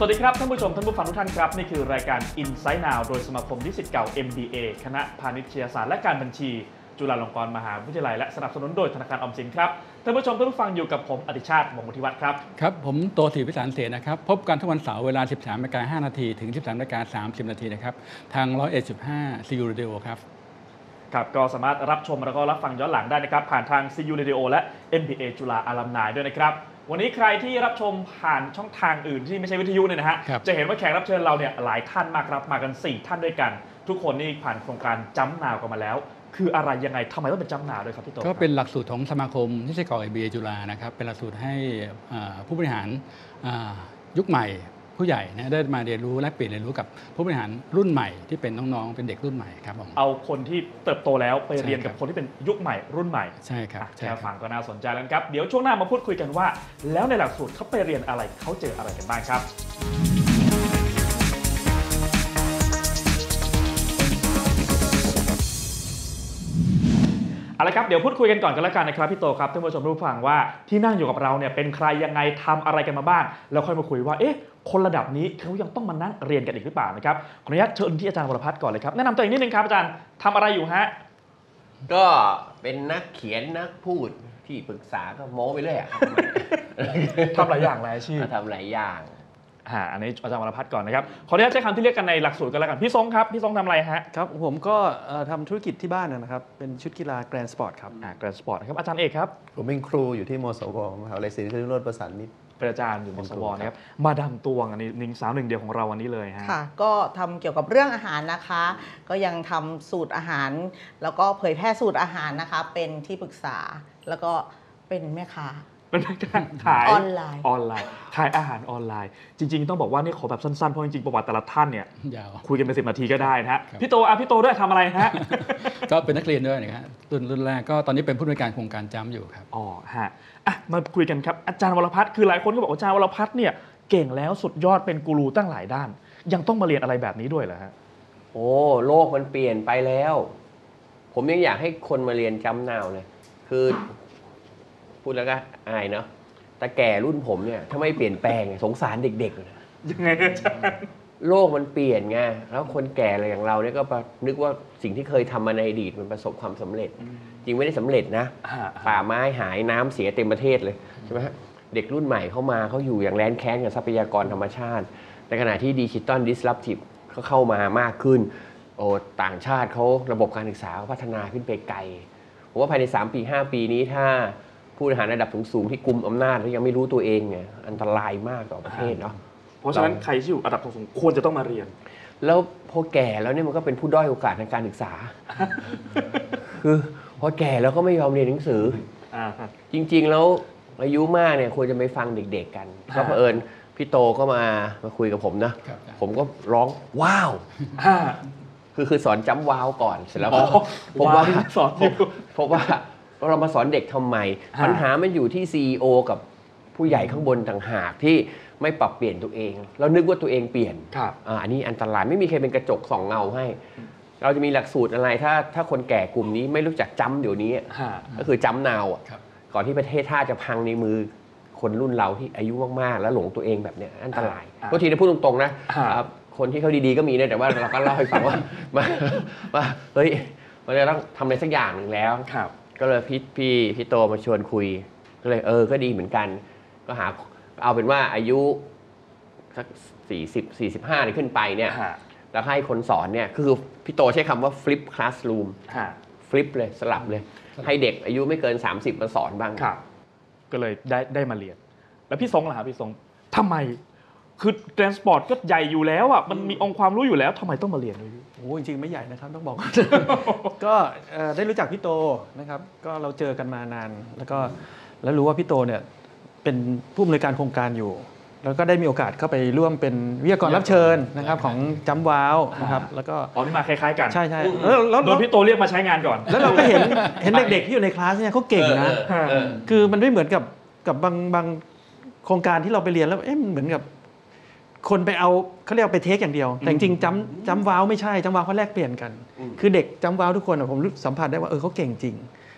สวัสดีครับท่านผู้ชมท่านผู้ฟังทุกท่านครับนี่คือรายการ Insight Now โดยสมาคมนิสิตเก่า MBA คณะพาณิชยศาสตร์และการบัญชีจุฬาลงกรณ์มหาวิทยาลัยและสนับสนุนโดยธนาคารออมสินครับท่านผู้ชมท่านผู้ฟังอยู่กับผมอดิชาติ วงศ์วุฒิวัฒน์ครับครับผมโตศิริพิสารเสนนะครับพบกันทุกวันเสาร์เวลา 13:05 น.ถึง 13:30 น.นะครับทาง 101.5 CU Radio ครับครับก็สามารถรับชมแล้วก็รับฟังย้อนหลังได้นะครับผ่านทาง CU Radio และ MBA จุฬาอลัมไนด้วยนะครับวันนี้ใครที่รับชมผ่านช่องทางอื่นที่ไม่ใช่วิทยุเนี่ยนะฮะจะเห็นว่าแขกรับเชิญเราเนี่ยหลายท่านมากครับมากัน4ท่านด้วยกันทุกคนนี่ผ่านโครงการจัมป์นาวกันมาแล้วคืออะไรยังไงทำไมต้องเป็นจัมป์นาวด้วยครับพี่โตก็เป็นหลักสูตรของสมาคมนิสิตเก่า MBA จุฬานะครับเป็นหลักสูตรให้ผู้บริหารยุคใหม่ผู้ใหญ่นะได้มาเรียนรู้และเปลี่ยนเรียนรู้กับผู้บริหารรุ่นใหม่ที่เป็นน้องๆเป็นเด็กรุ่นใหม่ครับผมเอาคนที่เติบโตแล้วไปเรียนกับคนที่เป็นยุคใหม่รุ่นใหม่ใช่ครับแค่ฟังก็น่าสนใจแล้วครับเดี๋ยวช่วงหน้ามาพูดคุยกันว่าแล้วในหลักสูตรเขาไปเรียนอะไรเขาเจออะไรกันบ้างครับเอาละครับเดี๋ยวพูดคุยกันก่อนกันแล้วกันนะครับพี่โตครับท่านผู้ชมผู้ฟังว่าที่นั่งอยู่กับเราเนี่ยเป็นใครยังไงทำอะไรกันมาบ้างแล้วค่อยมาคุยว่าคนระดับนี้เขายังต้องมานั่งเรียนกันอีกหรือเปล่านะครับขออนุญาตเชิญที่อาจารย์วรพัฒน์ก่อนเลยครับแนะนำตัวเองนิดนึงครับอาจารย์ทำอะไรอยู่ฮะก็เป็นนักเขียนนักพูดที่ปรึกษาก็โม้ไปเรื่อยทำหลายอย่างหลายอาชีพทำหลายอย่างอันนี้อาจารย์วรพัฒน์ก่อนนะครับขออนุญาตใช้คำที่เรียกกันในหลักสูตรกันแล้วกันพี่ทรงครับพี่ทรงทำอะไรฮะครับผมก็ทำธุรกิจที่บ้านนะครับเป็นชุดกีฬาแกรนด์สปอร์ตครับแกรนด์สปอร์ตนะครับอาจารย์เอกครับผมเป็นครูอยู่ที่มสวมหาวิทยาลัยศรีนครินทร์โรจน์ประสานมิตรเป็นอาจารย์อยู่มสวนะครับมาดามตวงอันนี้หนึ่งสาวหนึ่งเดียวของเราวันนี้เลยฮะค่ะก็ทำเกี่ยวกับเรื่องอาหารนะคะก็ยังทำสูตรอาหารแล้วก็เผยแพร่สูตรอาหารนะคะเป็นที่ปรึกษาแล้วก็เป็นแม่ค้าเป็นการขายออนไลน์ขายอาหารออนไลน์จริงๆต้องบอกว่านี่ขอแบบสั้นๆเพราะจริงๆประวัติแต่ละท่านเนี่ยคุยกันเป็น10 นาทีก็ได้นะฮะพี่โตด้วยทำอะไรฮะก็เป็นนักเรียนด้วยนะครับรุ่นแรกก็ตอนนี้เป็นผู้อำนวยการโครงการจัมป์อยู่ครับฮะมาคุยกันครับอาจารย์วรพัฒน์คือหลายคนก็บอกอาจารย์วรพัฒน์เนี่ยเก่งแล้วสุดยอดเป็นกูรูตั้งหลายด้านยังต้องมาเรียนอะไรแบบนี้ด้วยเหรอฮะโอ้โลกมันเปลี่ยนไปแล้วผมยังอยากให้คนมาเรียนจัมป์นาวเลยคือพูดแล้วก็อายเนาะแต่แก่รุ่นผมเนี่ยถ้าไม่เปลี่ยนแปลงสงสารเด็กๆเลยยังไงอาจารย์โลกมันเปลี่ยนไงแล้วคนแก่อะไรอย่างเราเนี่ยก็นึกว่าสิ่งที่เคยทำมาในอดีตมันประสบความสำเร็จจริงไม่ได้สำเร็จนะป่าไม้หายน้ำเสียเต็มประเทศเลยใช่ไหมฮะเด็กรุ่นใหม่เข้ามาเขาอยู่อย่างแร้นแค้นกับทรัพยากรธรรมชาติในขณะที่ดิจิตอลดิสรัปทีฟเขาเข้ามามากขึ้นต่างชาติเขาระบบการศึกษาพัฒนาขึ้นไปไกลผมว่าภายใน3 ปี 5 ปีนี้ถ้าผู้บริหารระดับสูงๆที่กุมอำนาจแล้วยังไม่รู้ตัวเองเนี่ยอันตรายมากต่อประเทศเนาะเพราะฉะนั้นใครที่อยู่ระดับสูงควรจะต้องมาเรียนแล้วพอแก่แล้วเนี่ยมันก็เป็นผู้ด้อยโอกาสในการศึกษาคือพอแก่แล้วก็ไม่ยอมเรียนหนังสือจริงๆแล้วอายุมากเนี่ยควรจะไปฟังเด็กๆกันก็เผอิญพี่โตก็มาคุยกับผมนะผมก็ร้องว้าวคือสอนจัมป์ว้าวก่อนเสร็จแล้วผมว่าสอนเพราะว่าเรามาสอนเด็กทำไมปัญหามันอยู่ที่ CEO กับผู้ใหญ่ข้างบนต่างหากที่ไม่ปรับเปลี่ยนตัวเองแล้วนึกว่าตัวเองเปลี่ยนอันนี้อันตรายไม่มีใครเป็นกระจกส่องเงาให้เราจะมีหลักสูตรอะไรถ้าคนแก่กลุ่มนี้ไม่รู้จักจัมป์เดี๋ยวนี้ก็คือจัมป์นาวก่อนที่ประเทศชาติจะพังในมือคนรุ่นเราที่อายุมากๆแล้วหลงตัวเองแบบเนี้ยอันตรายบางทีจะพูดตรงๆนะคนที่เขาดีๆก็มีนะแต่ว่าเราก็เล่าให้ฟังว่าเฮ้ยมันจะต้องทำอะไรสักอย่างหนึ่งแล้วก็เลยพี่โตมาชวนคุยก็เลยก็ดีเหมือนกันก็หาเอาเป็นว่าอายุสัก40-45นี่ขึ้นไปเนี่ยแล้วให้คนสอนเนี่ยคือพี่โตใช้คำว่า flip classroom flip เลยสลับเลยให้เด็กอายุไม่เกิน30มาสอนบ้างก็เลยได้มาเรียนแล้วพี่ทรงล่ะครับพี่ทรงทำไมคือแกรนด์สปอร์ตก็ใหญ่อยู่แล้วอ่ะมันมีองค์ความรู้อยู่แล้วทำไมต้องมาเรียนด้วยโอ้จริงๆไม่ใหญ่นะครับต้องบอก ก็ได้รู้จักพี่โตนะครับก็เราเจอกันมานานแล้วรู้ว่าพี่โตเนี่ยเป็นผู้อำนวยการโครงการอยู่แล้วก็ได้มีโอกาสเข้าไปร่วมเป็นวิทยากรรับเชิญนะครับของจัมป์ว้าวนะครับแล้วก็นี่มาคล้ายๆกันใช่โดนพี่โตเรียกมาใช้งานก่อนแล้วเราก็เห็นเด็กๆที่อยู่ในคลาสเนี่ยเขาเก่งนะคือมันไม่เหมือนกับบางโครงการที่เราไปเรียนแล้วเหมือนกับคนไปเอาเขาเรียกไปเทคอย่างเดียวแต่จริงๆจัมป์ว้าวไม่ใช่จัมป์ว้าวเขาแลกเปลี่ยนกันคือเด็กจัมป์ว้าวทุกคนผมสัมผัสได้ว่าเขาเก่งจริง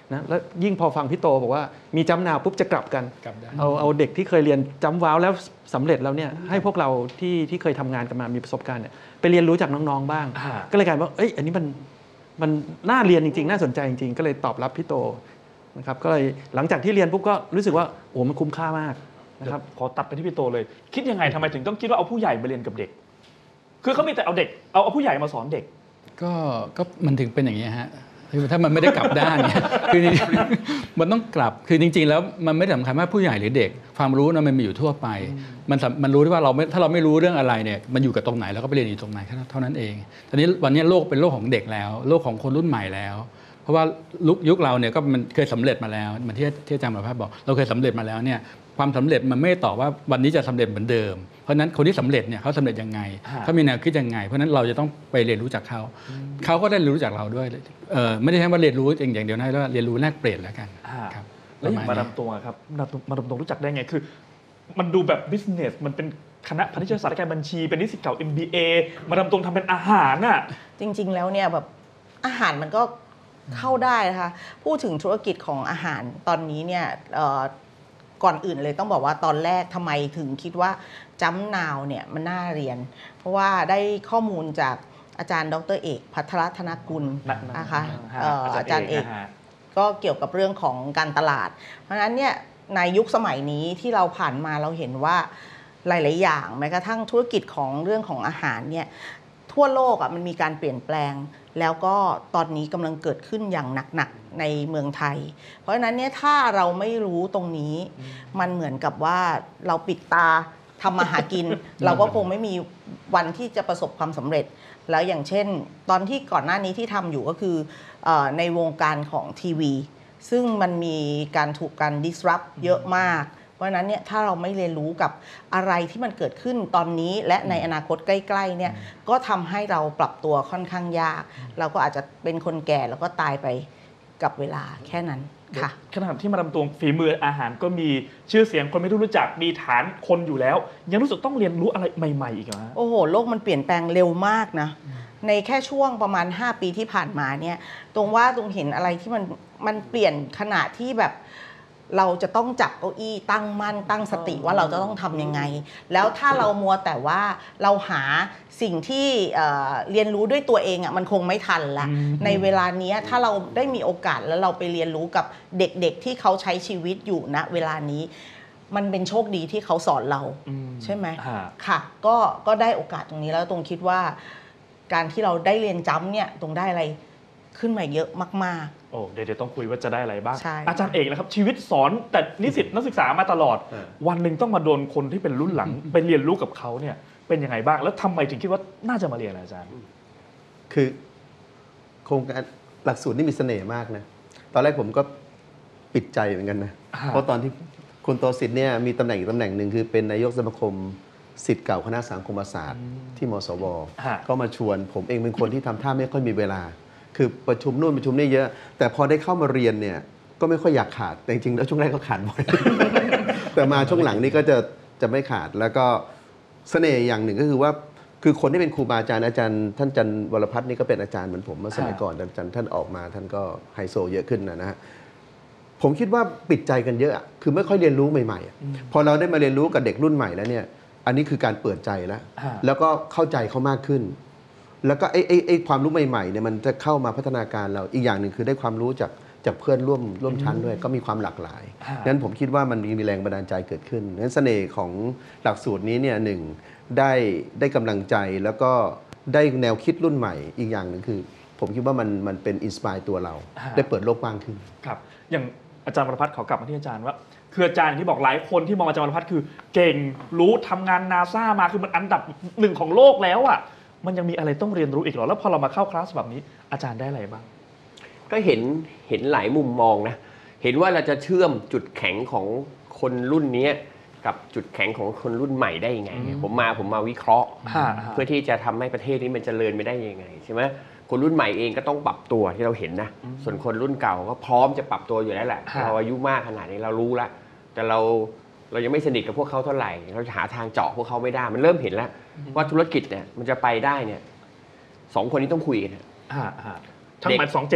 นะแล้วยิ่งพอฟังพี่โตบอกว่ามีจัมป์นาวปุ๊บจะกลับกันกลับได้เอาเด็กที่เคยเรียนจัมป์ว้าวแล้วสำเร็จแล้วเนี่ยให้พวกเราที่เคยทำงานกันมามีประสบการณ์เนี่ยไปเรียนรู้จากน้องๆบ้าง ก็เลยกลายว่าอันนี้มันน่าเรียนจริงๆน่าสนใจจริงๆก็เลยตอบรับพี่โตนะครับก็เลยหลังจากที่เรียนปุ๊บก็รู้สึกว่าโอ้มันคุ้มค่ามากนะครับขอตัดไปที่พี่โตเลย คิดยังไงทำไมถึงต้องคิดว่าเอาผู้ใหญ่มาเรียนกับเด็ก คือเขามีแต่เอาเด็กเอาผู้ใหญ่มาสอนเด็กก็มันถึงเป็นอย่างนี้ฮะคือถ้ามันไม่ได้กลับด้านเนี่ย คือมันต้องกลับคือจริงๆแล้วมันไม่สำคัญว่าผู้ใหญ่หรือเด็กความรู้นะมันมีอยู่ทั่วไปมันรู้ได้ว่าถ้าเราไม่รู้เรื่องอะไรเนี่ยมันอยู่กับตรงไหนเราก็ไปเรียนอยู่ตรงไหนเท่านั้นเองตอนนี้วันนี้โลกเป็นโลกของเด็กแล้วโลกของคนรุ่นใหม่แล้วเพราะว่ายุคเราเนี่ยก็มันเคยสำเร็จมาแล้วเหมือนที่อาจารย์ประภาสบอกเราเคยสำเร็จมาแล้วเนี่ยความสำเร็จมันไม่ตอบว่าวันนี้จะสำเร็จเหมือนเดิมเพราะนั้นคนที่สำเร็จเนี่ยเขาสำเร็จยังไงเขามีแนวคิดยังไงเพราะนั้นเราจะต้องไปเรียนรู้จากเขาก็ได้รู้จากเราด้วยไม่ได้แค่ว่าเรียนรู้อย่างเดียวนะแล้วเรียนรู้แลกเปลี่ยนแล้วกันครับแล้วอย่างมาดามตวงครับมาดามตวงรู้จักได้ไงคือมันดูแบบบิสเนสมันเป็นคณะพาณิชยศาสตร์การบัญชีเป็นนิสิตเก่า MBA มาดามตวงทำเป็นอาหารน่ะจริงๆแล้วเนี่ยแบบอาหารมันก็เข้าได้นะคะพูดถึงธุรกิจของอาหารตอนนี้เนี่ยก่อนอื่นเลยต้องบอกว่าตอนแรกทำไมถึงคิดว่าจัมป์นาวเนี่ยมันน่าเรียนเพราะว่าได้ข้อมูลจากอาจารย์ดร.เอกภัทรธนกุลนะคะอาจารย์เอกก็เกี่ยวกับเรื่องของการตลาดเพราะฉะนั้นเนี่ยในยุคสมัยนี้ที่เราผ่านมาเราเห็นว่าหลายๆอย่างแม้กระทั่งธุรกิจของเรื่องของอาหารเนี่ยทั่วโลกมันมีการเปลี่ยนแปลงแล้วก็ตอนนี้กำลังเกิดขึ้นอย่างหนักๆในเมืองไทยเพราะฉะนั้นเนี่ยถ้าเราไม่รู้ตรงนี้มันเหมือนกับว่าเราปิดตาทำมาหากิน เราก็คงไม่มีวันที่จะประสบความสำเร็จแล้วอย่างเช่นตอนที่ก่อนหน้านี้ที่ทำอยู่ก็คือในวงการของทีวีซึ่งมันมีการถูกการ disrupt เยอะมากเพราะฉะนั้นเนี่ยถ้าเราไม่เรียนรู้กับอะไรที่มันเกิดขึ้นตอนนี้และในอนาคตใกล้ๆเนี่ยก็ทำให้เราปรับตัวค่อนข้างยากเราก็อาจจะเป็นคนแก่แล้วก็ตายไปกับเวลาแค่นั้นค่ะขณะที่มาดามตวงฝีมืออาหารก็มีชื่อเสียงคนไม่รู้จักมีฐานคนอยู่แล้วยังรู้สึกต้องเรียนรู้อะไรใหม่ๆอีกเหรอโอ้โหโลกมันเปลี่ยนแปลงเร็วมากนะในแค่ช่วงประมาณ5ปีที่ผ่านมาเนี่ยตรงว่าตรงเห็นอะไรที่มันเปลี่ยนขณะที่แบบเราจะต้องจับเก้าอี้ตั้งมั่นตั้งสติว่าเราจะต้องทำยังไงแล้วถ้าเรามัวแต่ว่าเราหาสิ่งที่เรียนรู้ด้วยตัวเองมันคงไม่ทันละในเวลานี้ถ้าเราได้มีโอกาสแล้วเราไปเรียนรู้กับเด็กๆที่เขาใช้ชีวิตอยู่ณเวลานี้มันเป็นโชคดีที่เขาสอนเราใช่ไหมค่ะก็ได้โอกาสตรงนี้แล้วตรงคิดว่าการที่เราได้เรียนจัมป์เนี่ยตรงได้อะไรขึ้นมาเยอะมากๆโอ้เดี๋ยวต้องคุยว่าจะได้อะไรบ้างอาจารย์เอกนะครับชีวิตสอนแต่นิสิตนักศึกษามาตลอดวันหนึ่งต้องมาโดนคนที่เป็นรุ่นหลังไปเรียนรู้กับเขาเนี่ยเป็นยังไงบ้างแล้วทำไมถึงคิดว่าน่าจะมาเรียนอาจารย์คือโครงการหลักสูตรนี่มีเสน่ห์มากนะตอนแรกผมก็ปิดใจเหมือนกันนะเพราะตอนที่คุณโตสิทธิ์เนี่ยมีตำแหน่งอีกตำแหน่งหนึ่งคือเป็นนายกสมาคมศิษย์เก่าคณะสังคมศาสตร์ที่มศว.ก็มาชวนผมเองเป็นคนที่ทำท่าไม่ค่อยมีเวลาคือประชุมนู่นประชุมนี่เยอะแต่พอได้เข้ามาเรียนเนี่ยก็ไม่ค่อยอยากขาดแต่จริงๆแล้วช่วงแรกก็ขาดบ่อย แต่มาช่วงหลังนี้ก็จะไม่ขาดแล้วก็เสน่ห์อย่างหนึ่งก็คือว่าคือคนที่เป็นครูบาอาจารย์ท่านจันวรพัฒน์นี่ก็เป็นอาจารย์เหมือนผมเมื่อสมัยก่อนอาจารย์ท่านออกมาท่านก็ไฮโซเยอะขึ้นนะฮะผมคิดว่าปิดใจกันเยอะคือไม่ค่อยเรียนรู้ใหม่ๆพอเราได้มาเรียนรู้กับเด็กรุ่นใหม่แล้วเนี่ยอันนี้คือการเปิดใจแล้วก็เข้าใจเขามากขึ้นแล้วก็ไอ้ความรู้ใหม่ๆเนี่ยมันจะเข้ามาพัฒนาการเราอีกอย่างหนึ่งคือได้ความรู้จากเพื่อนร่วมชั้นด้วยก็มีความหลากหลายนั้นผมคิดว่ามันมีแรงบันดาลใจเกิดขึ้นนั้นเสน่ห์ของหลักสูตรนี้เนี่ยหนึ่งได้กำลังใจแล้วก็ได้แนวคิดรุ่นใหม่อีกอย่างหนึ่งคือผมคิดว่ามันเป็นอินสปายตัวเราได้เปิดโลกกว้างขึ้นครับอย่างอาจารย์วรพัฒน์ขอกลับมาที่อาจารย์ว่าคืออาจารย์ที่บอกหลายคนที่มองอาจารย์วรพัฒน์คือเก่งรู้ทำงานนาซามาคือมันอันดับหนึ่งของโลกแล้วอ่ะมันยังมีอะไรต้องเรียนรู้อีกหรอแล้วพอเรามาเข้าคลาสแบบนี้อาจารย์ได้อะไรบ้างก็เห็นหลายมุมมองนะเห็นว่าเราจะเชื่อมจุดแข็งของคนรุ่นนี้กับจุดแข็งของคนรุ่นใหม่ได้ยังไงผมมาวิเคราะห์เพื่อที่จะทำให้ประเทศนี้มันเจริญไปได้ยังไงใช่ไหมคนรุ่นใหม่เองก็ต้องปรับตัวที่เราเห็นนะส่วนคนรุ่นเก่าก็พร้อมจะปรับตัวอยู่แล้วแหละเราอายุมากขนาดนี้เรารู้แล้วแต่เรายังไม่สนิทกับพวกเขาเท่าไหร่เราหาทางเจาะพวกเขาไม่ได้มันเริ่มเห็นแล้วว่าธุรกิจเนี่ยมันจะไปได้เนี่ย2 คนนี้ต้องคุยกันทั้งหมด2 เจน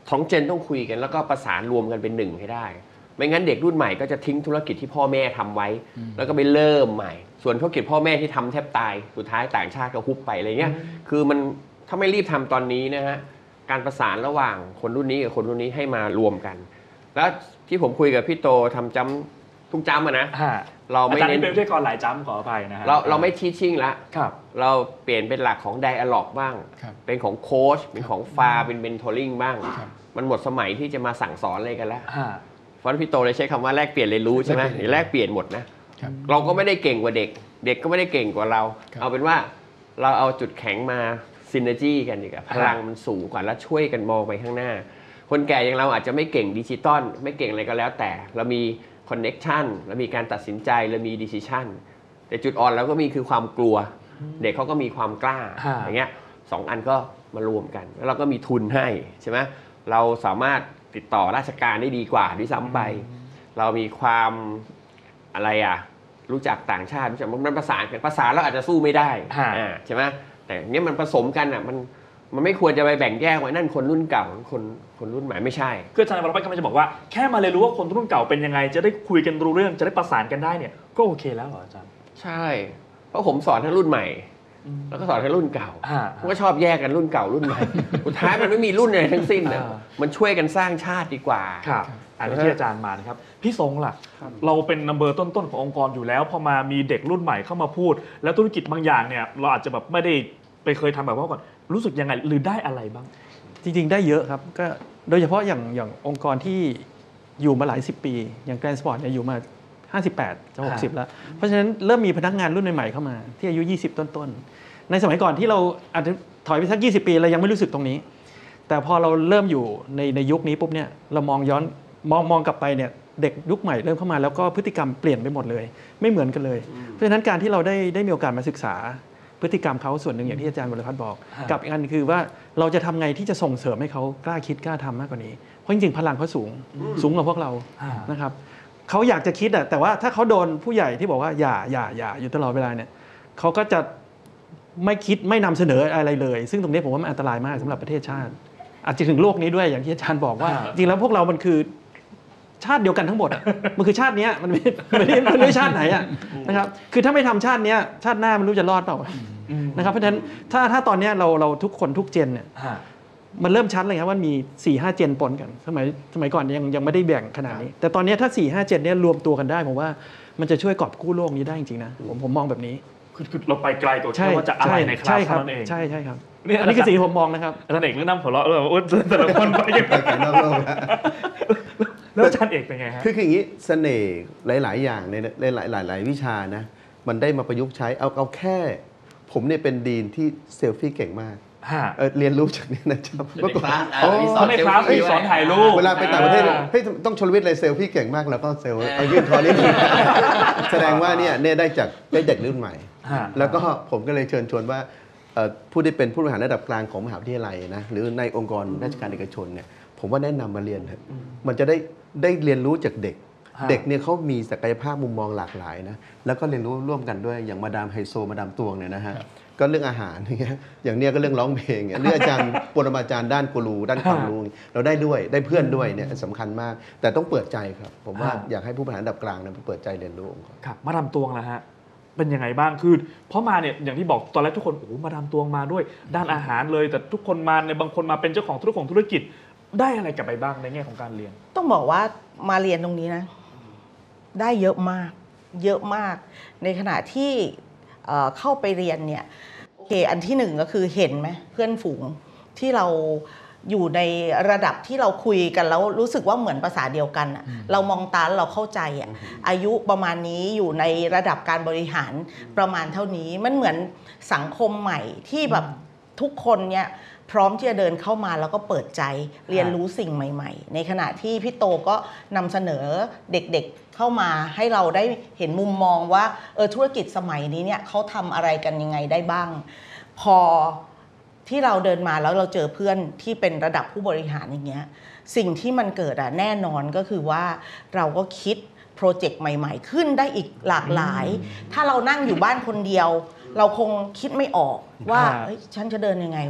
ท้องเจนต้องคุยกันแล้วก็ประสานรวมกันเป็นหนึ่งให้ได้ไม่งั้นเด็กรุ่นใหม่ก็จะทิ้งธุรกิจที่พ่อแม่ทำไว้แล้วก็ไปเริ่มใหม่ส่วนธุรกิจพ่อแม่ที่ทำแทบตายสุดท้ายต่างชาติก็ฮุบไปอะไรเงี้ยคือมันถ้าไม่รีบทำตอนนี้นะฮะการประสานระหว่างคนรุ่นนี้กับคนรุ่นนี้ให้มารวมกันแล้วที่ผมคุยกับพี่โตทำจำทุกจำนะเราไม่เน้นเป็นวิทยากรหลายจำขออภัยนะฮะเราไม่ทีชิ่งละครับเราเปลี่ยนเป็นหลักของไดอะล็อกบ้างเป็นของโค้ชเป็นของฟาเป็นเมนทอริ่งบ้างมันหมดสมัยที่จะมาสั่งสอนอะไรกันแล้วเพราะพี่โตเลยใช้คำว่าแลกเปลี่ยนเรียนรู้ใช่ไหมแลกเปลี่ยนหมดนะเราก็ไม่ได้เก่งกว่าเด็กเด็กก็ไม่ได้เก่งกว่าเราเอาเป็นว่าเราเอาจุดแข็งมาซินเนอร์จี้กันดีกว่าพลังมันสูงกว่าแล้วช่วยกันมองไปข้างหน้าคนแก่อย่างเราอาจจะไม่เก่งดิจิตอลไม่เก่งอะไรก็แล้วแต่เรามีคอนเน็กชันเรามีการตัดสินใจเรามีดิซิชันแต่จุดอ่อนเราก็มีคือความกลัวเด็กเขาก็มีความกล้าอย่างเงี้ย2 อันก็มารวมกันแล้วเราก็มีทุนให้ใช่ไหมเราสามารถติดต่อราชการได้ดีกว่าด้วยซ้ำไปเรามีความอะไรรู้จักต่างชาติรู้จักมันประสานกันภาษาเราอาจจะสู้ไม่ได้ใช่ไหมแต่เนี้ยมันผสมกันมันไม่ควรจะไปแบ่งแยกไว้นั่นคนรุ่นเก่าคนรุ่นใหม่ไม่ใช่คืออาจารย์วรพัฒน์กำลังจะบอกว่าแค่มาเรียนรู้ว่าคนรุ่นเก่าเป็นยังไงจะได้คุยกันรู้เรื่องจะได้ประสานกันได้เนี่ยก็โอเคแล้วเหรออาจารย์ใช่เพราะผมสอนทั้งรุ่นใหม่แล้วก็สอนทั้งรุ่นเก่าผมก็ชอบแยกกันรุ่นเก่ารุ่นใหม่สุดท้ายมันไม่มีรุ่นไหนทั้งสิ้นนะมันช่วยกันสร้างชาติดีกว่าครับอันนี้ที่อาจารย์มานะครับพี่ทรงล่ะเราเป็นนัมเบอร์ต้นๆขององค์กรอยู่แล้วพอมามีเด็กรุ่นใหม่เข้ามาพูดแล้วธุรกิจบางอย่างเนี่ยเราอาจจะแบบไม่ได้ไปเคยทำแบบว่าก่อนรู้สึกยังไงหรือได้อะไรบ้างจริงๆได้เยอะครับก็โดยเฉพาะอย่างองค์กรที่อยู่มาหลาย10 ปีอย่างแกรนด์สปอร์ตเนี่ยอยู่มา58จะ60แล้วเพราะฉะนั้นเริ่มมีพนักงานรุ่นใหม่ๆเข้ามาที่อายุ20ต้นๆในสมัยก่อนที่เราอาจจะถอยไปสัก20 ปีเรายังไม่รู้สึกตรงนี้แต่พอเราเริ่มอยู่ในยุคนี้ปุ๊บเนี่ยเรามองย้อนมองกลับไปเนี่ยเด็กยุคใหม่เริ่มเข้ามาแล้วก็พฤติกรรมเปลี่ยนไปหมดเลยไม่เหมือนกันเลยเพราะฉะนั้นการที่เราได้มีโอกาสมาศึกษาพฤติกรรมเขาส่วนหนึ่งอย่างที่อาจารย์วรพัฒน์บอกกับอีกอันคือว่าเราจะทำไงที่จะส่งเสริมให้เขากล้าคิดกล้าทำมากกว่านี้เพราะจริงๆพลังเขาสูงกว่าพวกเรานะครับเขาอยากจะคิดแต่ว่าถ้าเขาโดนผู้ใหญ่ที่บอกว่าอย่าอยู่ตลอดเวลาเนี่ยเขาก็จะไม่คิดไม่นำเสนออะไรเลยซึ่งตรงนี้ผมว่ามันอันตรายมากสำหรับประเทศชาติอาจจะถึงโลกนี้ด้วยอย่างที่อาจารย์บอกว่าจริงแล้วพวกเรามันคือชาติเดียวกันทั้งหมดมันคือชาตินี้มันไม่ชาติไหนนะครับคือถ้าไม่ทำชาตินี้ชาติหน้ามันรู้จะรอดเปล่านะครับเพราะฉะนั้นถ้าตอนนี้เราทุกคนทุกเจนเนี่ยมันเริ่มชัดเลยครับว่ามี 4-5 เจนปนกันสมัยก่อนยังไม่ได้แบ่งขนาดนี้แต่ตอนนี้ถ้า 4-5 เจนเนี่ยรวมตัวกันได้ผมว่ามันจะช่วยกอบกู้โลกนี้ได้จริงๆนะผมมองแบบนี้คือเราไปไกลกว่าแค่ว่าจะอะไรในคลาสนั่นเองใช่ครับอันนี้คือสิ่งที่ผมมองนะครับอาจารย์เอกเรื่องน้ำหัวเราะแต่ละคนไปยังไงแล้วอาจารย์เอกเป็นไงฮะคืออย่างนี้เสน่ห์หลายๆอย่างในหลายวิชานะมันได้มาประยุกต์ใช้เอาแค่ผมเนี่ยเป็นดีนที่เซลฟี่เก่งมากเรียนรู้จากนี้นะครับเมื่อก่อนในคลาสสอนถ่ายรูปเวลาไปต่างประเทศต้องชลวิทย์เลยเซลฟี่เก่งมากแล้วก็เซลเอายื่นคอนิดนึงแสดงว่าเนี่ยได้จากเด็กรุ่นใหม่แล้วก็ผมก็เลยเชิญชวนว่าผู้ที่เป็นผู้บริหารระดับกลางของมหาวิทยาลัยนะหรือในองค์กรราชการเอกชนเนี่ยผมว่าแนะนำมาเรียนครับมันจะได้เรียนรู้จากเด็กเนี่ยเขามีศักยภาพมุมมองหลากหลายนะแล้วก็เรียนรู้ร่วมกันด้วยอย่างมาดามไฮโซมาดามตวงเนี่ยนะฮะก็เรื่องอาหารอย่างเงี้ยอย่างเนี้ยก็เรื่องร้องเพลงเรื่องอาจารย์ปรมาจารย์ด้านกูรูด้านความรู้เราได้ด้วยได้เพื่อนด้วยเนี่ยสำคัญมากแต่ต้องเปิดใจครับผมว่าอยากให้ผู้บริหารระดับกลางเนี่ยเปิดใจเรียนรู้ครับมาดามตวงนะฮะเป็นยังไงบ้างคือเพราะมาเนี่ยอย่างที่บอกตอนแรกทุกคนโอ้มาดามตวงมาด้วยด้านอาหารเลยแต่ทุกคนมาในบางคนมาเป็นเจ้าของธุรกิจได้อะไรกลับไปบ้างในแง่ของการเรียนต้องบอกว่ามาเรียนตรงนี้นะได้เยอะมากในขณะที่เข้าไปเรียนเนี่ยโอเคอันที่หนึ่งก็คือเห็นไหมเพื่อนฝูงที่เราอยู่ในระดับที่เราคุยกันแล้วรู้สึกว่าเหมือนภาษาเดียวกันเรามองตาเราเข้าใจอายุประมาณนี้อยู่ในระดับการบริหารประมาณเท่านี้มันเหมือนสังคมใหม่ที่แบบทุกคนเนี่ยพร้อมที่จะเดินเข้ามาแล้วก็เปิดใจเรียนรู้สิ่งใหม่ๆในขณะที่พี่โตก็นำเสนอเด็กๆเข้ามาให้เราได้เห็นมุมมองว่าธุรกิจสมัยนี้เนี่ยเขาทำอะไรกันยังไงได้บ้างพอที่เราเดินมาแล้วเราเจอเพื่อนที่เป็นระดับผู้บริหารอย่างเงี้ยสิ่งที่มันเกิดแน่นอนก็คือว่าเราก็คิดโปรเจกต์ใหม่ๆขึ้นได้อีกหลากหลายถ้าเรานั่งอยู่บ้านคนเดียวเราคงคิดไม่ออกว่าฉันจะเดินยังไงวะ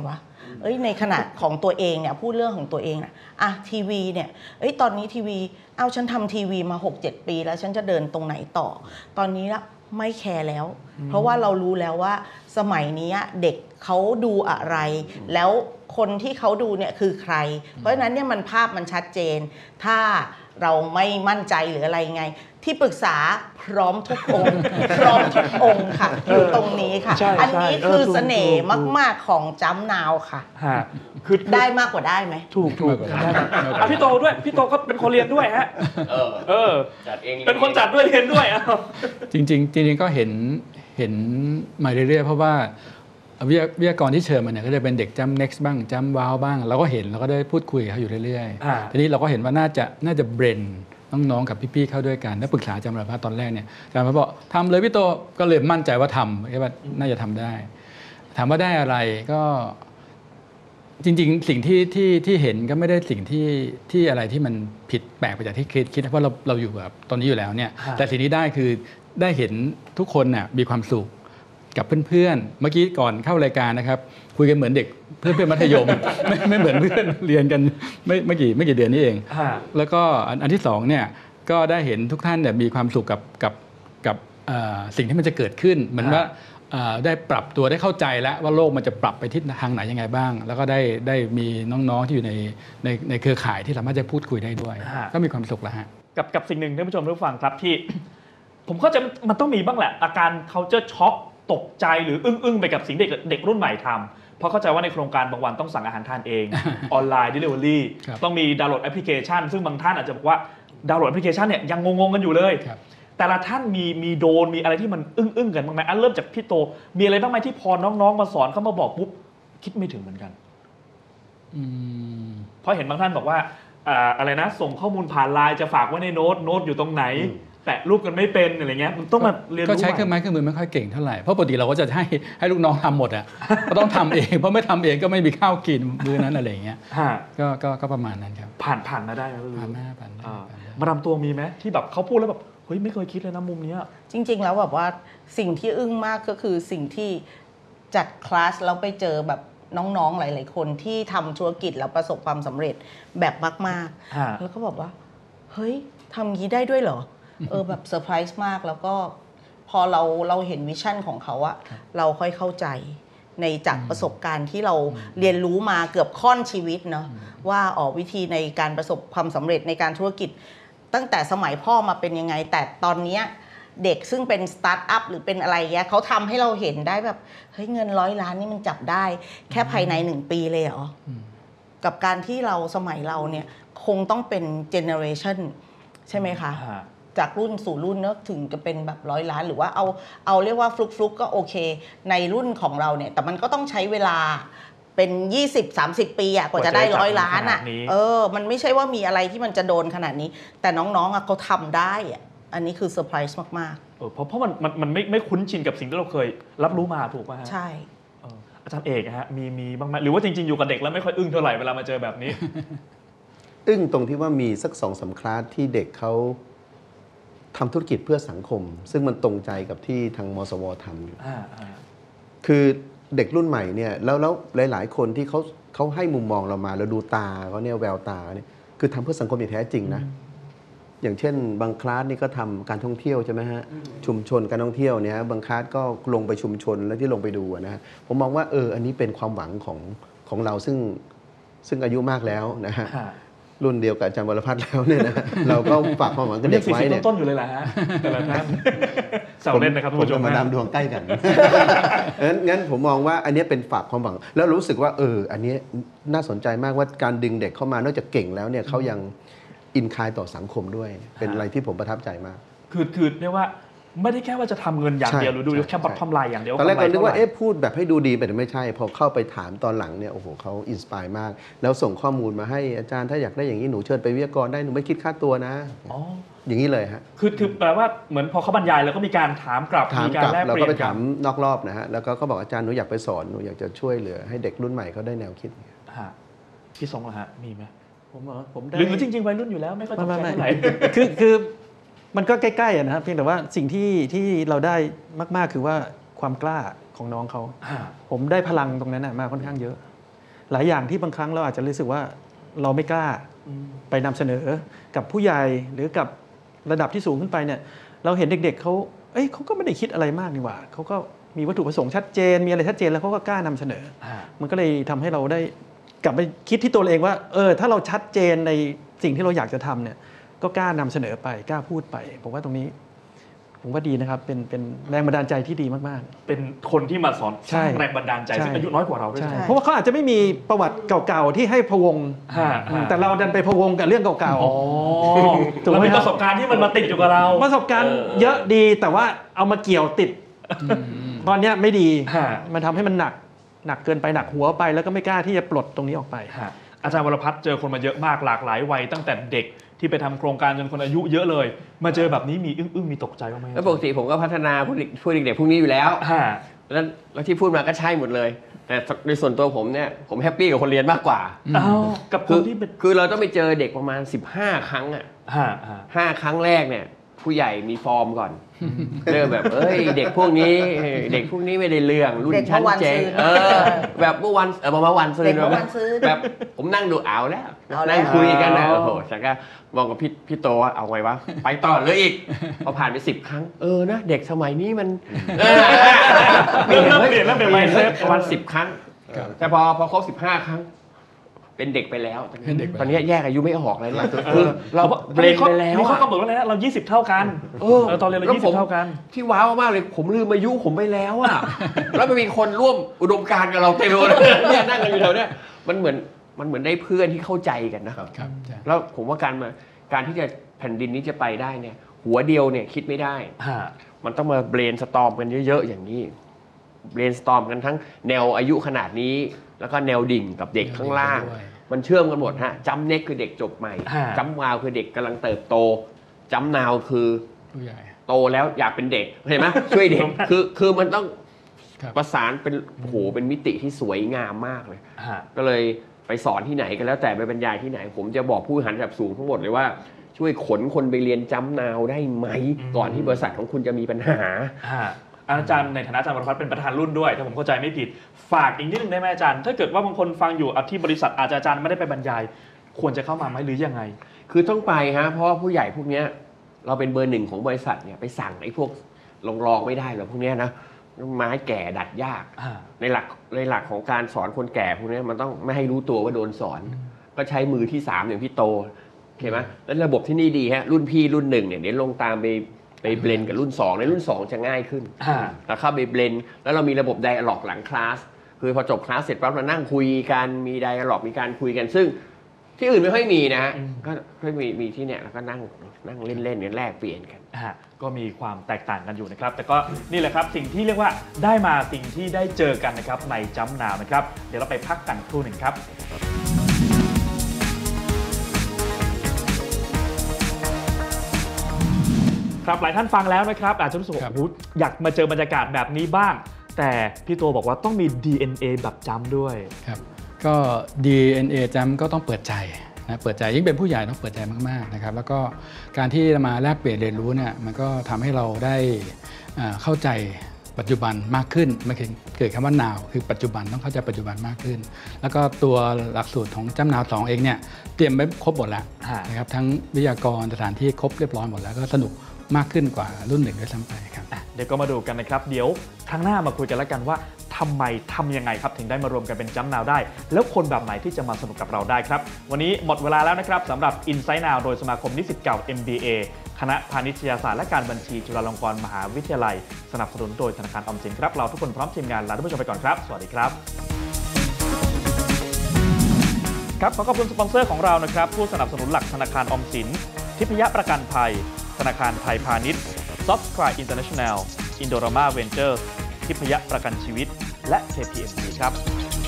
ในขณะของตัวเองเนี่ยพูดเรื่องของตัวเองอะทีวีเนี่ยตอนนี้ทีวีฉันทำทีวีมา 6-7 ปีแล้วฉันจะเดินตรงไหนต่อตอนนี้ละไม่แคร์แล้วเพราะว่าเรารู้แล้วว่าสมัยนี้เด็กเขาดูอะไรแล้วคนที่เขาดูเนี่ยคือใครเพราะฉะนั้นเนี่ยภาพมันชัดเจนถ้าเราไม่มั่นใจหรืออะไรไงที่ปรึกษาพร้อมทุกองค์ พร้อมทุกองค์ค่ะอยู่ตรงนี้ค่ะอันนี้คือเสน่ห์มากๆของจัมนาวค่ะคือได้มากกว่าได้ไหมถูกพี่โตด้วยพี่โตก็เป็นคนเรียนด้วยฮะจัดเองเป็นคนจัดด้วยเรียนด้วยจริงก็เห็นมาเรื่อยๆเพราะว่าวิทยากรที่เชิญมาเนี่ยก็จะเป็นเด็กจัม next บ้างจัมว้าวบ้างเราก็เห็นเราก็ได้พูดคุยกับเขาอยู่เรื่อยๆทีนี้เราก็เห็นว่าน่าจะเบรนน้องๆกับพี่ๆเข้าด้วยกันแล้วปรึกษาอาจารย์วรพัฒน์ตอนแรกเนี่ยอาจารย์วรพัฒน์บอกทำเลยพี่โตก็เลยมั่นใจว่าทำว่าน่าจะทำได้ถามว่าได้อะไรก็จริงๆสิ่งที่เห็นก็ไม่ได้สิ่งที่อะไรที่มันผิดแปลกไปจากที่คิดเพราะเราอยู่แบบตอนนี้อยู่แล้วเนี่ยแต่สิ่งที่ได้คือได้เห็นทุกคนน่ะมีความสุขกับเพื่อนๆเมื่อกี้ก่อนเข้ารายการนะครับคุยกันเหมือนเด็กเพื่อนมัธยม ไม่เหมือนเพื่อนเรียนกันไม่กี่เดือนนี้เองแล้วก็อันที่สองเนี่ยก็ได้เห็นทุกท่านเนี่ยมีความสุขกับสิ่งที่มันจะเกิดขึ้นเหมือนว่าได้ปรับตัวได้เข้าใจแล้วว่าโลกมันจะปรับไปทิศทางไหนยังไงบ้างแล้วก็ได้มีน้องๆที่อยู่ในเครือข่ายที่สามารถจะพูดคุยได้ด้วยก็มีความสุขแล้วฮะกับสิ่งหนึ่งท่านผู้ชมทุกฟังครับที่ผมเข้าใจมันต้องมีบ้างแหละอาการ culture shock ตกใจหรืออึ้งไปกับสิ่งเด็กรุ่นใหม่ทำเพราะเข้าใจว่าในโครงการบางวันต้องสั่งอาหารทานเองออนไลน์ delivery ต้องมีดาวน์โหลดแอปพลิเคชันซึ่งบางท่านอาจจะบอกว่าดาวน์โหลดแอปพลิเคชันเนี่ยยังงงกันอยู่เลยแต่ละท่านมีโดนมีอะไรที่มันอึ้งกันบ้างไหมเริ่มจากพี่โตมีอะไรบ้างไหมที่พอน้องๆมาสอนเขามาบอกปุ๊บคิดไม่ถึงเหมือนกันเพราะเห็นบางท่านบอกว่าอะไรนะส่งข้อมูลผ่านไลน์จะฝากไว้ในโน้ตอยู่ตรงไหนแตะรูปกันไม่เป็นอะไรเงี้ยมันต้องมาเรียนรู้ก็ใช้เครื่องไม้เครื่องมือไม่ค่อยเก่งเท่าไหร่เพราะปกติเราก็จะให้ลูกน้องทำหมดอ่ะก็ต้องทำเองเพราะไม่ทำเองก็ไม่มีข้าวกินมื้อนั้นอะไรอย่างเงี้ยก็ประมาณนั้นครับผ่านมาได้ไหมผ่านมาดามตัวมีไหมที่แบบเขาพูดแล้วแบบเฮ้ยไม่เคยคิดเลยนะมุมนี้จริงๆแล้วแบบว่าสิ่งที่อึ้งมากก็คือสิ่งที่จัดคลาสแล้วไปเจอแบบน้องๆหลายๆคนที่ทำธุรกิจแล้วประสบความสำเร็จแบบมากๆแล้วก็บอกว่าเฮ้ยทำงี้ได้ด้วยเหรอแบบเซอร์ไพรส์มากแล้วก็พอเราเห็นวิชั่นของเขาอะเราค่อยเข้าใจในจากประสบการณ์ที่เราเรียนรู้มาเกือบค่อนชีวิตเนาะว่าวิธีในการประสบความสำเร็จในการธุรกิจตั้งแต่สมัยพ่อมาเป็นยังไงแต่ตอนนี้เด็กซึ่งเป็นสตาร์ทอัพหรือเป็นอะไรเงี้ยเขาทำให้เราเห็นได้แบบเฮ้ยเงิน100 ล้านนี่มันจับได้แค่ภายใน1 ปีเลยเหรอกับการที่เราสมัยเราเนี่ยคงต้องเป็นเจเนอเรชันใช่ไหมคะจากรุ่นสู่รุ่นเนอะถึงจะเป็นแบบ100 ล้านหรือว่าเอาเรียกว่าฟลุกก็โอเคในรุ่นของเราเนี่ยแต่มันก็ต้องใช้เวลาเป็น20-30 ปีกว่าจะได้100 ล้านมันไม่ใช่ว่ามีอะไรที่มันจะโดนขนาดนี้แต่น้องๆเขาทำได้อันนี้คือเซอร์ไพรส์มากๆเพราะมันไม่คุ้นชินกับสิ่งที่เราเคยรับรู้มาถูกไหมฮะใช่อาจารย์เอกฮะมีบ้างไหมหรือว่าจริงๆอยู่กับเด็กแล้วไม่ค่อยอึ้งเท่าไหร่เวลามาเจอแบบนี้อึ้งตรงที่ว่ามีสัก2-3 คลาสที่เด็กเขาทำธุรกิจเพื่อสังคมซึ่งมันตรงใจกับที่ทางมสวทำอยู่คือเด็กรุ่นใหม่เนี่ยแล้วหลายๆคนที่เขาให้มุมมองเรามาเราดูตาเขาเนี่ยแววตาเนี่ยคือทำเพื่อสังคมอย่างแท้จริงนะอย่างเช่นบางคลาสนี่ก็ทำการท่องเที่ยวใช่ไหมฮะชุมชนการท่องเที่ยวเนี่ยบางคลาสก็ลงไปชุมชนแล้วที่ลงไปดูนะผมมองว่าอันนี้เป็นความหวังของเราซึ่งอายุมากแล้วนะฮะรุ่นเดียวกับอาจารย์วรพัฒน์แล้วเนี่ยนะเราก็ฝากความหวังกับเด็กไว้เนี่ยต้นอยู่เลยแหละฮะแต่ละท่านเสาเล่นนะครับทุกผู้ชมมาดามดวงใกล้กันงั้นผมมองว่าอันนี้เป็นฝากความหวังแล้วรู้สึกว่าอันนี้น่าสนใจมากว่าการดึงเด็กเข้ามานอกจากเก่งแล้วเนี่ยเขายังอินคายต่อสังคมด้วยเป็นอะไรที่ผมประทับใจมากคือเรียกว่าไม่ได้แค่ว่าจะทำเงินอย่างเดียวหรือดูแค่บัตรทำลายอย่างเดียวตอนแรกเราคิดว่าพูดแบบให้ดูดีแต่ไม่ใช่พอเข้าไปถามตอนหลังเนี่ยโอ้โหเขาอินสปายมากแล้วส่งข้อมูลมาให้อาจารย์ถ้าอยากได้อย่างนี้หนูเชิญไปวิทยากรได้หนูไม่คิดค่าตัวนะอย่างนี้เลยฮะคือแปลว่าเหมือนพอเขาบรรยายแล้วก็มีการถามกลับมีการแลกเปลี่ยนเราก็ไปถามนอกรอบนะฮะแล้วก็เขาบอกอาจารย์หนูอยากไปสอนหนูอยากจะช่วยเหลือให้เด็กรุ่นใหม่เขาได้แนวคิดพี่สงเหรอฮะมีไหมผมได้หรือจริงๆวัยรุ่นอยู่แล้วไม่ค่อยตกใจเท่าไหร่คือมันก็ใกล้ๆนะครับเพียงแต่ว่าสิ่งที่เราได้มากๆคือว่าความกล้าของน้องเขาผมได้พลังตรงนั้นมาค่อนข้างเยอะหลายอย่างที่บางครั้งเราอาจจะรู้สึกว่าเราไม่กล้าไปนำเสนอกับผู้ใหญ่หรือกับระดับที่สูงขึ้นไปเนี่ยเราเห็นเด็กๆเขาก็ไม่ได้คิดอะไรมากนี่หว่าเขาก็มีวัตถุประสงค์ชัดเจนมีอะไรชัดเจนแล้วเขาก็กล้านำเสนอมันก็เลยทำให้เราได้กลับไปคิดที่ตัวเองว่าถ้าเราชัดเจนในสิ่งที่เราอยากจะทำเนี่ยก็กล้านำเสนอไปกล้าพูดไปผมว่าตรงนี้ผมว่าดีนะครับเป็นแรงบันดาลใจที่ดีมากๆเป็นคนที่มาสอนสร้างแรงบันดาลใจซึ่งอายุน้อยกว่าเราด้วยใช่ไหมเพราะว่าเขาอาจจะไม่มีประวัติเก่าๆที่ให้พะวงแต่เราดันไปพะวงกับเรื่องเก่าๆเรามีประสบการณ์ที่มันมาติดอยู่กับเราประสบการณ์เยอะดีแต่ว่าเอามาเกี่ยวติดตอนนี้ไม่ดีมันทำให้มันหนักเกินไปหนักหัวไปแล้วก็ไม่กล้าที่จะปลดตรงนี้ออกไปอาจารย์วรพัฒน์เจอคนมาเยอะมากหลากหลายวัยตั้งแต่เด็กที่ไปทำโครงการจนคนอายุเยอะเลยมาเจอแบบนี้มีอึ้งมีตกใจบ้างไหมแล้วปกติผมก็พัฒนาผู้เด็กๆพวกนี้อยู่แล้วแล้วที่พูดมาก็ใช่หมดเลยแต่ในส่วนตัวผมเนี่ยผมแฮปปี้กับคนเรียนมากกว่ากับคนที่คือเราต้องไปเจอเด็กประมาณ15 ครั้งอ่ะ5 ครั้งแรกเนี่ยผู้ใหญ่มีฟอร์มก่อนเริ่มแบบเด็กพวกนี้ไม่ได้เรื่องรุ่นชั้นเจ๊งแบบเมื่อวันประมาณวันซื้อแบบผมนั่งดูเอาแล้วนั่งคุยกันนะโอ้โหฉันก็มองกับพี่โตว่าเอาไงวะไปต่อเลยอีกพอผ่านไป10 ครั้งนะเด็กสมัยนี้มันเปลี่ยนแล้วเป็นประมาณ10 ครั้งแต่พอครบ15 ครั้งเป็นเด็กไปแล้วตอนนี้แยกอายุไม่ออกเลยคือเราเบรกไปแล้วมีข้อกำหนดว่าอะไรนะเรา20 เท่ากันตอนเรียนเรา20 เท่ากันที่ว้าวมากเลยผมลืมอายุผมไปแล้วอ่ะแล้วมันมีคนร่วมอุดมการณ์กับเราเต็มเลยเนี่ยนั่งกันอยู่แถวเนี้ยมันเหมือนได้เพื่อนที่เข้าใจกันนะครับแล้วผมว่าการที่จะแผ่นดินนี้จะไปได้เนี่ยหัวเดียวเนี่ยคิดไม่ได้มันต้องมาเบรนสตอร์มกันเยอะๆอย่างนี้เบรนสตอร์มกันทั้งแนวอายุขนาดนี้แล้วก็แนวดิ่งกับเด็กข้างล่างมันเชื่อมกันหมดฮะจัมเน็กคือเด็กจบใหม่จัมวาวคือเด็กกำลังเติบโตจัมนาวคือผู้ใหญ่โตแล้วอยากเป็นเด็กเห็นไหมช่วยเด็กคือมันต้องประสานเป็นเป็นมิติที่สวยงามมากเลยก็เลยไปสอนที่ไหนกันแล้วแต่ไปบรรยายที่ไหนผมจะบอกผู้บริหารระดับสูงทั้งหมดเลยว่าช่วยขนคนไปเรียนจัมนาวได้ไหมก่อนที่บริษัทของคุณจะมีปัญหาอาจารย์ในฐานะอาจารย์วรพัฒน์เป็นประธานรุ่นด้วยถ้าผมเข้าใจไม่ผิดฝากอีกนิดนึงได้ไหมอาจารย์ถ้าเกิดว่าบางคนฟังอยู่ที่บริษัทอาจารย์ไม่ได้ไปบรรยายควรจะเข้ามาไหมหรือยังไงคือต้องไปฮะเพราะผู้ใหญ่พวกนี้เราเป็นเบอร์ 1ของบริษัทเนี่ยไปสั่งไอ้พวกรองไม่ได้หรอกพวกนี้นะไม้แก่ดัดยากในหลักของการสอนคนแก่พวกนี้มันต้องไม่ให้รู้ตัวว่าโดนสอนก็ใช้มือที่3อย่างพี่โตเห็นไหมแล้วระบบที่นี่ดีฮะรุ่นพี่รุ่น1เนี่ยเดี๋ยวลงตามไปเบลนกับรุ่น2ในรุ่น2จะง่ายขึ้นแล้วเข้าไปเบลนแล้วเรามีระบบไดอะล็อกหลังคลาสคือพอจบคลาสเสร็จปั๊บเรานั่งคุยกันมีไดอะล็อกมีการคุยกันซึ่งที่อื่นไม่ค่อยมีนะก็มีที่เนี่ยแล้วก็นั่งเล่นกันแลกเปลี่ยนกันก็มีความแตกต่างกันอยู่นะครับแต่ก็นี่แหละครับสิ่งที่เรียกว่าได้มาสิ่งที่ได้เจอกันนะครับในจัมนาวนะครับเดี๋ยวเราไปพักกันครู่หนึ่งครับครับหลายท่านฟังแล้วนะครับอาจจะรู้สึกว่าอยากมาเจอบรรยากาศแบบนี้บ้างแต่พี่โตบอกว่าต้องมี DNA แบบจัมด้วยครับก็ DNA จัมก็ต้องเปิดใจนะเปิดใจยิ่งเป็นผู้ใหญ่ต้องเปิดใจมากๆนะครับแล้วก็การที่มาแลกเปลี่ยนเรียนรู้เนี่ยมันก็ทำให้เราได้เข้าใจปัจจุบันมากขึ้นมันเกิดคำว่า now คือปัจจุบันต้องเข้าใจปัจจุบันมากขึ้นแล้วก็ตัวหลักสูตรของจัมนาว2เองเนี่ยเตรียมไว้ครบหมดแล้วนะครับทั้งวิทยากรสถานที่ครบเรียบร้อยหมดแล้วก็สนุกมากขึ้นกว่ารุ่น1ด้วยซ้ำไปครับเดี๋ยวก็มาดูกันนะครับเดี๋ยวครั้งหน้ามาคุยกันแล้วกันว่าทำยังไงครับถึงได้มารวมกันเป็นจัมนาวได้แล้วคนแบบไหนที่จะมาสนุกกับเราได้ครับวันนี้หมดเวลาแล้วนะครับสำหรับ Insight Now โดยสมาคมนิสิตเก่า MBA คณะพาณิชยศาสตร์และการบัญชีจุฬาลงกรณ์มหาวิทยาลัยสนับสนุนโดยธนาคารออมสินครับเราทุกคนพร้อมทีมงานลาท่านผู้ชมไปก่อนครับสวัสดีครับครับขอบคุณสปอนเซอร์ของเรานะครับผู้สนับสนุนหลักธนาคารออมสินทิพยประกันภัยธนาคารไทยพาณิชย์ Softcry International Indorama Ventures ทิพยประกันชีวิตและ KPMG ครับ